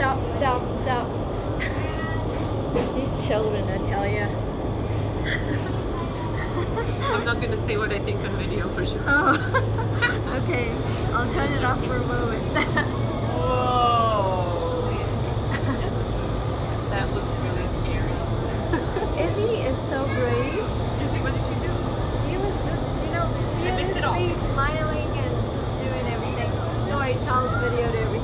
stop, stop, stop. These children, I tell you. I'm not gonna say what I think on video for sure. Oh, okay. I'll turn it off for a moment. Whoa! That looks really scary. Izzy is so brave. Izzy, what did she do? She was just, you know, I missed it all. fearlessly smiling and just doing everything. Don't worry, Charles videoed everything.